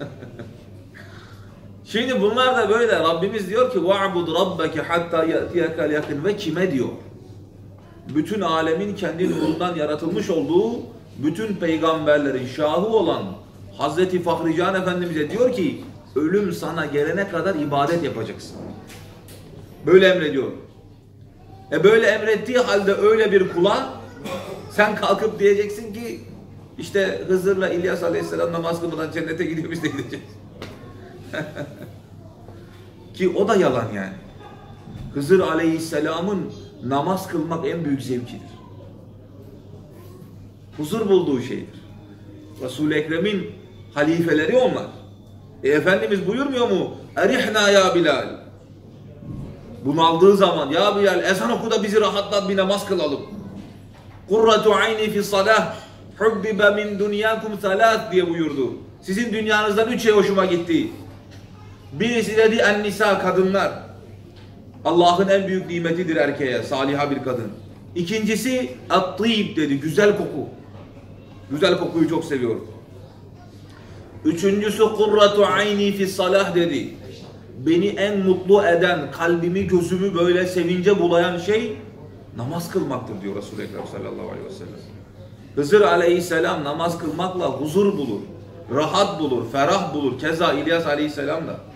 Şimdi bunlar da böyle. Rabbimiz diyor ki وَعْبُدْ رَبَّكَ حَتَّى يَأْتِيَكَ الْيَقِينُ ve kime diyor? Bütün alemin kendi nurundan yaratılmış olduğu, bütün peygamberlerin şahı olan Hazreti Fahri Can Efendimiz'e diyor ki ölüm sana gelene kadar ibadet yapacaksın. Böyle emrediyor. E böyle emrettiği halde öyle bir kula sen kalkıp diyeceksin ki işte Hızır'la İlyas Aleyhisselam namaz kılmadan cennete gidiyor, biz de gideceğiz. Ki o da yalan yani. Hızır Aleyhisselam'ın namaz kılmak en büyük zevkidir. Huzur bulduğu şeydir. Resul-i Ekrem'in halifeleri onlar. E Efendimiz buyurmuyor mu? Erihna ya Bilal. Bunaldığı zaman ya Bilal ezan oku da bizi rahatlat, bir namaz kılalım. Kurratu ayni fi salah hubbibe min dunyakum salat diye buyurdu. Sizin dünyanızdan üç şey hoşuma gitti. Birisi dedi en-nisa, kadınlar. Allah'ın en büyük nimetidir erkeğe, saliha bir kadın. İkincisi at-tîb dedi, güzel koku. Güzel kokuyu çok seviyorum. Üçüncüsü kurratu ayni fi salah dedi. Beni en mutlu eden, kalbimi, gözümü böyle sevince bulayan şey namaz kılmaktır diyor Resul-i Ekrem sallallahu aleyhi ve sellem. Hızır aleyhisselam namaz kılmakla huzur bulur, rahat bulur, ferah bulur. Keza İlyas aleyhisselam da.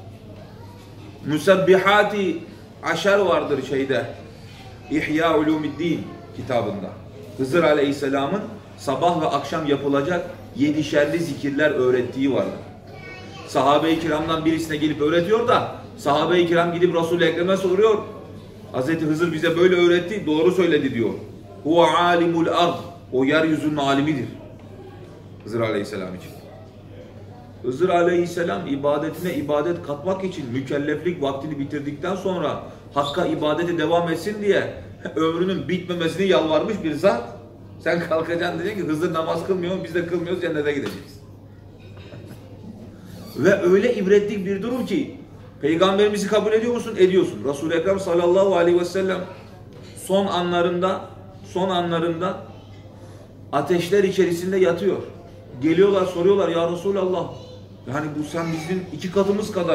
Müsebbihati aşer vardır şeyde, İhya Ulumiddin kitabında. Hızır aleyhisselamın sabah ve akşam yapılacak yedişerli zikirler öğrettiği vardır. Sahabe-i kiramdan birisine gelip öğretiyor da sahabe-i kiram gidip Resul-i Ekrem'e soruyor. Hazreti Hızır bize böyle öğretti, doğru söyledi diyor. Huve alimul ard. O yeryüzünün alimidir. Hızır aleyhisselam için. Hızır aleyhisselam ibadetine ibadet katmak için mükelleflik vaktini bitirdikten sonra Hakk'a ibadete devam etsin diye ömrünün bitmemesini yalvarmış bir zat. Sen kalkacaksın diyeceksin ki Hızır namaz kılmıyor, biz de kılmıyoruz, cennete gideceğiz. Ve öyle ibretlik bir durum ki Peygamberimizi kabul ediyor musun? Ediyorsun. Resul-i Ekrem sallallahu aleyhi ve sellem son anlarında son anlarında ateşler içerisinde yatıyor. Geliyorlar, soruyorlar ya Resulallah, yani bu sen bizim iki katımız kadar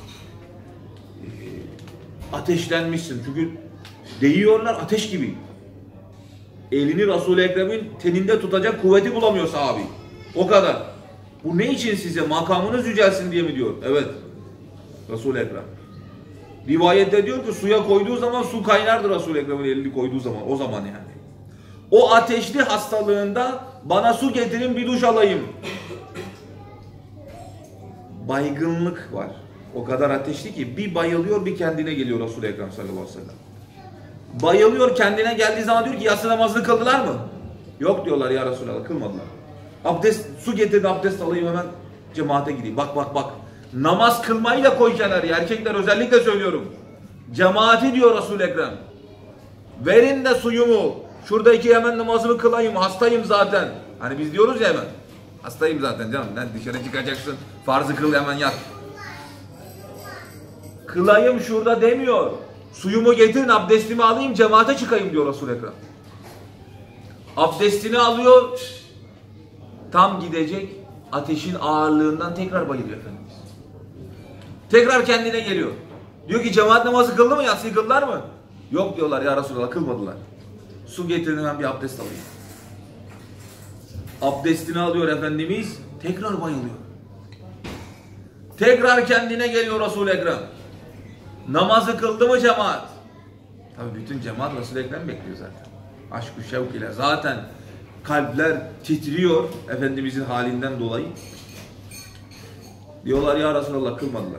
ateşlenmişsin. Çünkü değiyorlar ateş gibi. Elini Resul-i Ekrem'in teninde tutacak kuvveti bulamıyor sahabi. O kadar. Bu ne için size? Makamınız yücelsin diye mi diyor? Evet. Resul-i Ekrem. Rivayette diyor ki suya koyduğu zaman su kaynardı Resul-i Ekrem'in elini koyduğu zaman. O zaman yani. O ateşli hastalığında bana su getirin bir duş alayım. Baygınlık var. O kadar ateşli ki bir bayılıyor bir kendine geliyor Resul-i Ekrem sallallahu aleyhi ve sellem. Bayılıyor, kendine geldiği zaman diyor ki yatsı namazını kıldılar mı? Yok diyorlar ya Resulallah, kılmadılar. Abdest, su getirin abdest alayım hemen cemaate gideyim. Bak bak bak. Namaz kılmayı da koy kenara. Erkekler özellikle söylüyorum. Cemaati diyor Resul-i Ekrem. Verin de suyumu. Şuradaki hemen namazımı kılayım. Hastayım zaten. Hani biz diyoruz ya hemen. Hastayım zaten canım. Lan dışarı çıkacaksın. Farzı kıl hemen yat. Kılayım şurada demiyor. Suyumu getirin, abdestimi alayım, cemaate çıkayım diyor Resul-i Ekrem. Abdestini alıyor. Tam gidecek. Ateşin ağırlığından tekrar bayılıyor Efendimiz. Tekrar kendine geliyor. Diyor ki cemaat namazı kıldı mı? Yatsıyı kıldılar mı? Yok diyorlar ya Resulallah, kılmadılar. Su getirin hemen bir abdest alayım. Abdestini alıyor Efendimiz. Tekrar bayılıyor. Tekrar kendine geliyor Resul-i Ekrem. Namazı kıldı mı cemaat? Tabi bütün cemaat Resul-i Ekrem bekliyor zaten. Aşk-ı şevk ile. Zaten kalpler titriyor Efendimizin halinden dolayı. Diyorlar ya Resulallah, kılmadılar.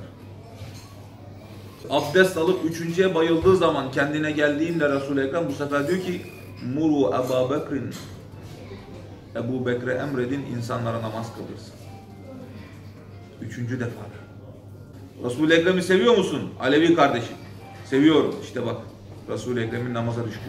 Abdest alıp üçüncüye bayıldığı zaman kendine geldiğinde Resul-i Ekrem bu sefer diyor ki Muru Ebu Bekir'in Ebu Bekir'e emredin, insanlara namaz kıldırsın. Üçüncü defa. Resul-i Ekrem'i seviyor musun? Alevi kardeşim. Seviyorum. İşte bak. Resul-i Ekrem'in namaza düşkün.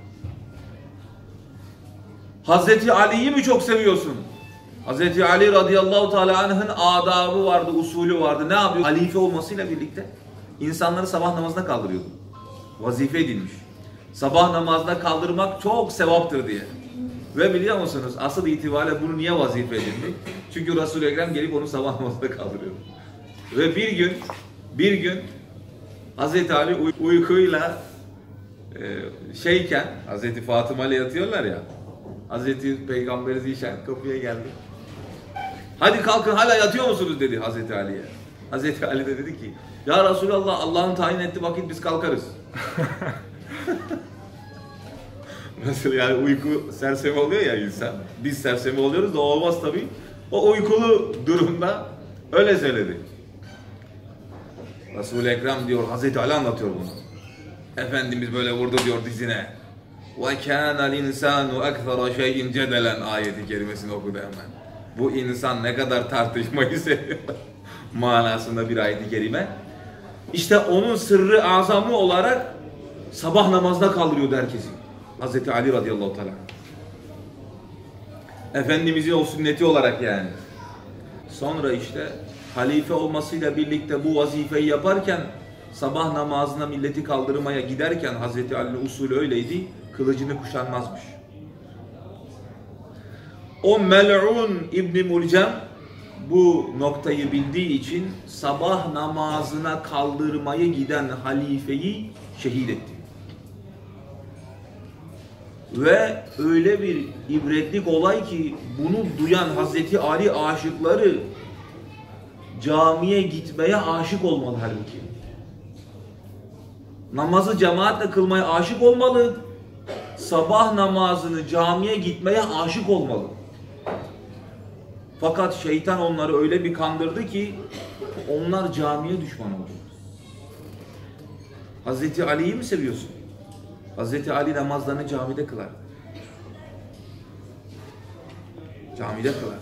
Hazreti Ali'yi mi çok seviyorsun? Hazreti Ali radıyallahu teala anh'ın adabı vardı, usulü vardı. Ne yapıyor? Halife olmasıyla birlikte insanları sabah namazına kaldırıyordu. Vazife edilmiş. Sabah namazına kaldırmak çok sevaptır diye. Ve biliyor musunuz asıl itibariyle bunu niye vazife edildi? Çünkü Resul-i Ekrem gelip onu sabah namazına kaldırıyordu. Ve bir gün bir gün Hazreti Ali uy uykuyla e, şeyken Hazreti Fatıma ile yatıyorlar ya. Hazreti Peygamber Zişan kapıya geldi. Hadi kalkın, hala yatıyor musunuz dedi Hazreti Ali'ye. Hazreti Ali de dedi ki ya Resulallah, Allah'ın tayin ettiği vakit biz kalkarız. Mesela yani uyku sersemi oluyor ya insan. Biz sersemi oluyoruz da olmaz tabii. O uykulu durumda öyle söyledi. Resul-i Ekrem diyor, Hazreti Ali anlatıyor bunu. Efendimiz böyle vurdu diyor dizine. وَكَانَ الْاِنْسَانُ اَكْثَرَ شَيْءٍ cedelen ayeti kerimesini okudu hemen. Bu insan ne kadar tartışmayı seviyor manasında bir ayet-i kerime. İşte onun sırrı azamı olarak sabah namazda kaldırıyordu herkesi. Hazreti Ali radıyallahu teala. Efendimizin o sünneti olarak yani. Sonra işte halife olmasıyla birlikte bu vazifeyi yaparken sabah namazına milleti kaldırmaya giderken Hazreti Ali'nin usulü öyleydi. Kılıcını kuşanmazmış. O mel'un İbn-i Mulcem bu noktayı bildiği için sabah namazına kaldırmaya giden halifeyi şehit etti. Ve öyle bir ibretlik olay ki bunu duyan Hazreti Ali aşıkları camiye gitmeye aşık olmalı halbuki. Namazı cemaatle kılmaya aşık olmalı. Sabah namazını camiye gitmeye aşık olmalı. Fakat şeytan onları öyle bir kandırdı ki onlar camiye düşman oldu. Hazreti Ali'yi mi seviyorsun? Hazreti Ali namazlarını camide kılar. Camide kılar.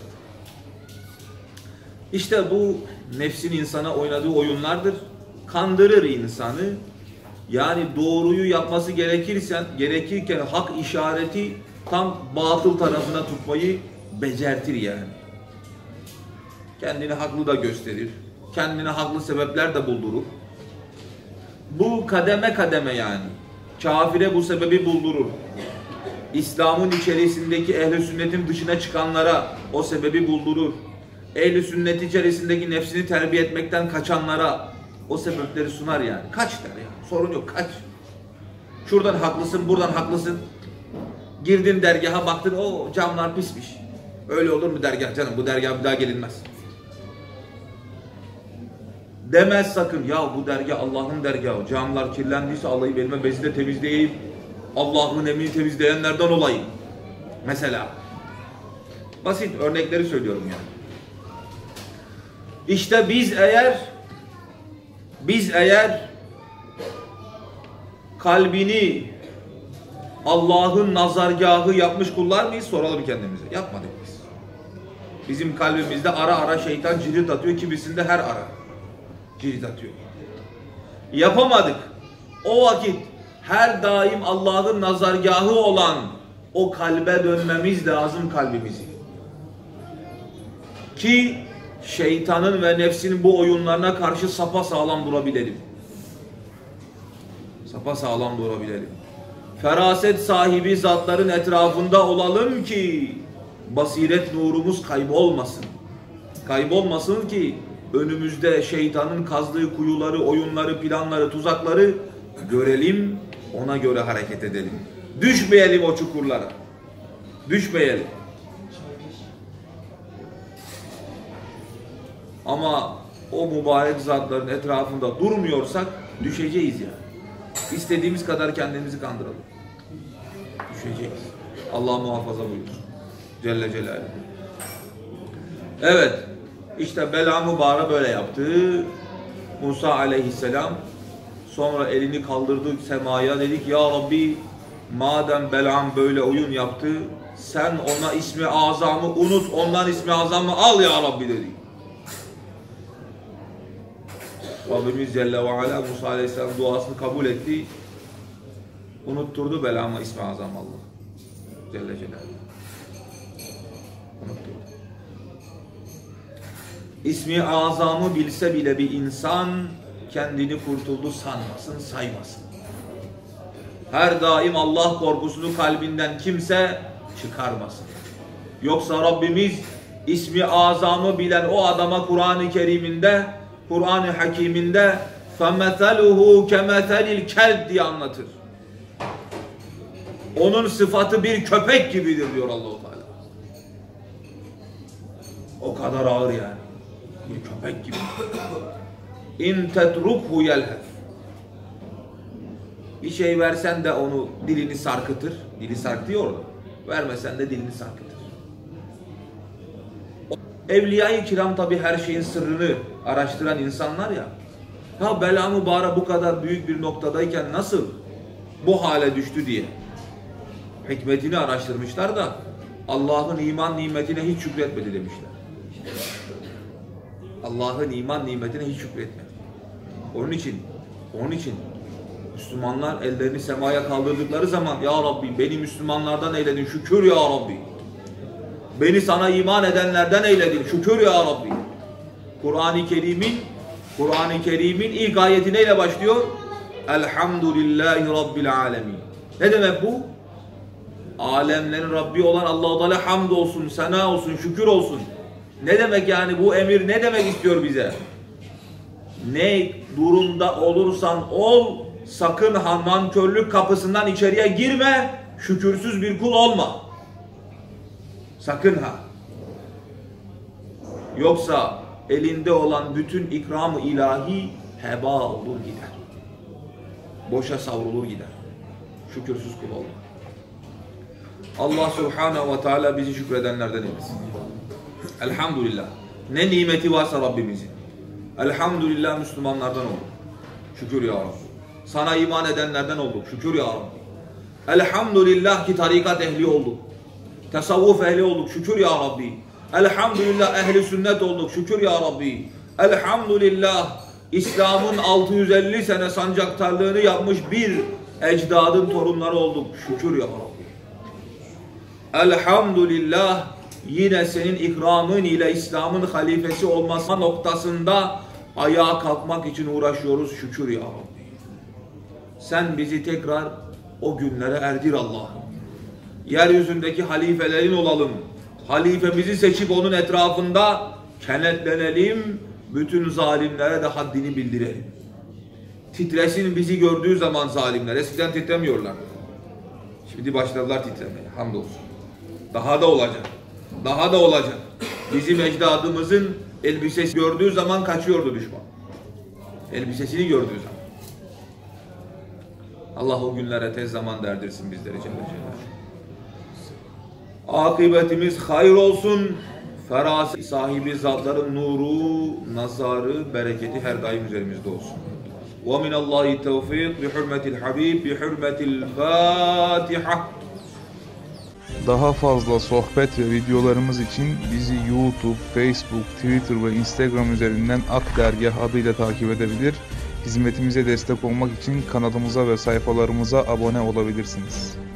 İşte bu nefsin insana oynadığı oyunlardır. Kandırır insanı. Yani doğruyu yapması gerekirken, gerekirken hak işareti tam batıl tarafına tutmayı becertir yani. Kendini haklı da gösterir. Kendine haklı sebepler de buldurur. Bu kademe kademe yani. Kafire bu sebebi buldurur. İslam'ın içerisindeki ehl-i sünnetin dışına çıkanlara o sebebi buldurur. Ehl-i sünnet içerisindeki nefsini terbiye etmekten kaçanlara o sebepleri sunar yani. Kaç der yani. Sorun yok, kaç. Şuradan haklısın, buradan haklısın. Girdin dergaha baktın, o camlar pismiş. Öyle olur mu dergah canım? Bu dergaha bir daha gelinmez. Demez sakın. Ya bu dergah Allah'ın dergahı. Camlar kirlendiyse alayım elime bezi de temizleyeyim. Allah'ın emrini temizleyenlerden olayım. Mesela. Basit örnekleri söylüyorum yani. İşte biz eğer biz eğer kalbini Allah'ın nazargahı yapmış kullar mıyız? Soralım kendimize. Yapmadık biz. Bizim kalbimizde ara ara şeytan cirit atıyor. Kimisinde her ara cirit atıyor. Yapamadık. O vakit her daim Allah'ın nazargahı olan o kalbe dönmemiz lazım, kalbimizi. Ki şeytanın ve nefsin bu oyunlarına karşı sapasağlam durabilelim. Sapasağlam durabilelim. Feraset sahibi zatların etrafında olalım ki basiret nurumuz kaybolmasın. Kaybolmasın ki önümüzde şeytanın kazdığı kuyuları, oyunları, planları, tuzakları görelim, ona göre hareket edelim. Düşmeyelim o çukurlara. Düşmeyelim. Ama o mübarek zatların etrafında durmuyorsak düşeceğiz yani. İstediğimiz kadar kendimizi kandıralım. Düşeceğiz. Allah muhafaza buyursun. Celle Celaluhu. Evet. İşte Belam'ı Bağır'a böyle yaptı. Musa aleyhisselam sonra elini kaldırdı semaya, dedik ya Rabbi madem Belam böyle oyun yaptı sen ona ismi azamı unut, ondan ismi azamı al ya Rabbi dedi. Rabbimiz Celle ve Ala Musa aleyhisselam duasını kabul etti. Unutturdu Belam'a ismi azam Allah. Celle Celaluhu. Unutturdu. İsmi azamı bilse bile bir insan kendini kurtuldu sanmasın, saymasın. Her daim Allah korkusunu kalbinden kimse çıkarmasın. Yoksa Rabbimiz ismi azamı bilen o adama Kur'an-ı Kerim'inde, Kur'an-ı Hakim'inde فَمَثَلُهُ كَمَثَلِ الْكَلْبِ diye anlatır. Onun sıfatı bir köpek gibidir diyor Allah-u Teala. O kadar ağır yani. Bir köpek gibi. İn tetrukhu yelhef. Bir şey versen de onu dilini sarkıtır. Dili sarkıtıyor orada. Vermesen de dilini sarkıtır. Evliya-i kiram tabi her şeyin sırrını araştıran insanlar ya. Ya Belam-ı Bağır'a bu kadar büyük bir noktadayken nasıl bu hale düştü diye hikmetini araştırmışlar da Allah'ın iman nimetine hiç şükretmedi demişler. Allah'ın iman nimetine hiç şükretmedi. Onun için, onun için Müslümanlar ellerini semaya kaldırdıkları zaman ya Rabbi beni Müslümanlardan eyledin, şükür ya Rabbi. Beni sana iman edenlerden eyledin, şükür ya Rabbi. Kur'an-ı Kerim'in Kur'an-ı Kerim'in ilk ayeti neyle başlıyor? Elhamdülillahi Rabbil alemin. Ne demek bu? Alemlerin Rabbi olan Allah-u Teala hamd olsun, sena olsun, şükür olsun. Ne demek yani bu emir ne demek istiyor bize? Ne durumda olursan ol, sakın nankörlük kapısından içeriye girme, şükürsüz bir kul olma. Sakın ha. Yoksa elinde olan bütün ikram-ı ilahi heba olur gider. Boşa savrulur gider. Şükürsüz kul olma. Allah Subhanahu ve Teala bizi şükredenlerden eylesin. Elhamdülillah. Ne nimeti varsa Rabbimizin. Elhamdülillah Müslümanlardan olduk. Şükür ya Rabbi. Sana iman edenlerden olduk. Şükür ya Rabbi. Elhamdülillah ki tarikat ehli olduk. Tasavvuf ehli olduk. Şükür ya Rabbi. Elhamdülillah ehli sünnet olduk. Şükür ya Rabbi. Elhamdülillah İslam'ın altı yüz elli sene sancaktarlığını yapmış bir ecdadın torunları olduk. Şükür ya Rabbi. Elhamdülillah yine senin ikramın ile İslam'ın halifesi olması noktasında ayağa kalkmak için uğraşıyoruz. Şükür ya Rabbi. Sen bizi tekrar o günlere erdir Allah'ım. Yeryüzündeki halifelerin olalım. Halifemizi seçip onun etrafında kenetlenelim. Bütün zalimlere de haddini bildirelim. Titresin bizi gördüğü zaman zalimler. Eskiden titremiyorlar. Şimdi başladılar titremeye. Hamdolsun. Daha da olacak. Daha da olacak. Bizim ecdadımızın elbisesi gördüğü zaman kaçıyordu düşman. Elbisesini gördüğü zaman. Allah o günlere tez zaman derdirsin bizleri Celle Celaluhu. Akıbetimiz hayır olsun. Feraset sahibi zatların nuru, nazarı, bereketi her daim üzerimizde olsun. Ve minallahi tevfik bi hürmetil habib bi hürmetil Fatiha. Daha fazla sohbet ve videolarımız için bizi YouTube, Facebook, Twitter ve Instagram üzerinden Ak Dergah adıyla takip edebilir. Hizmetimize destek olmak için kanalımıza ve sayfalarımıza abone olabilirsiniz.